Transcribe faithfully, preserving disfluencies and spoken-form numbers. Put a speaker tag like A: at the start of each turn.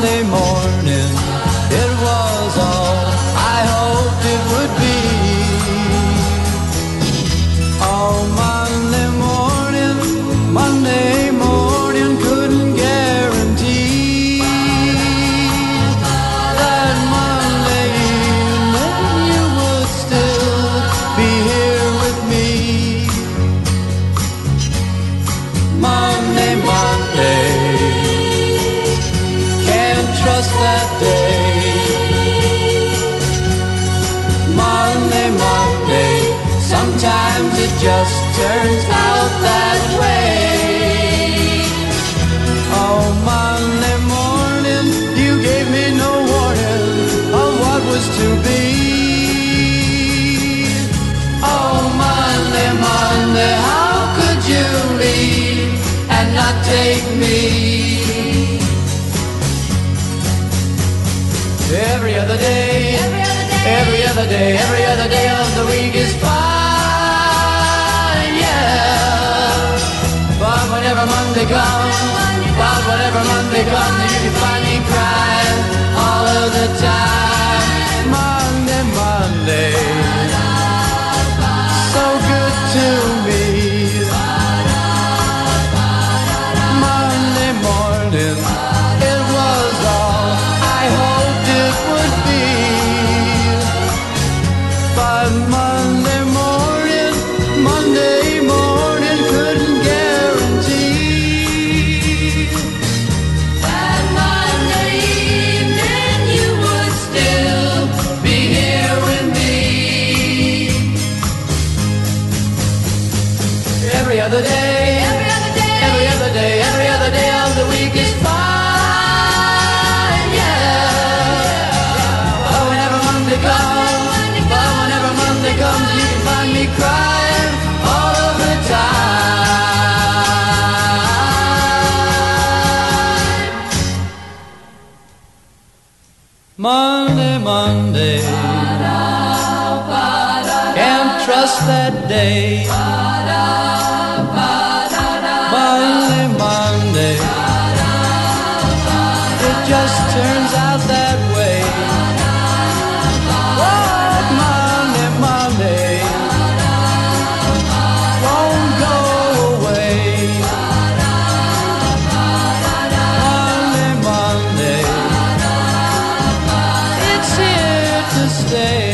A: Monday morning, it was all I hoped it would be. Oh, Monday morning, Monday morning, couldn't guarantee that Monday evening you would still be here with me. Monday, Monday, can't trust that day. Monday, Monday, sometimes it just turns out that way. Oh, Monday morning, you gave me no warning of what was to be. Oh, Monday, Monday, how could you leave and not take me? Every other day, every other day, every other day of the week is fine, yeah. But whenever Monday comes, but whenever Monday comes, you can find me crying all of the time. Monday, Monday, so good to me. Monday morning, it was all I hoped it would be. But Monday morning, Monday morning, couldn't guarantee that Monday evening you would still be here with me. Every other day, every other day, every other day, every other day of the week is fine, yeah. But whenever Monday comes, but whenever Monday comes, you can find me crying all of the time. Monday, Monday, can't trust that day. Monday, Monday, it just turns out that way. Oh, Monday, Monday, won't go away. Monday, Monday, it's here to stay.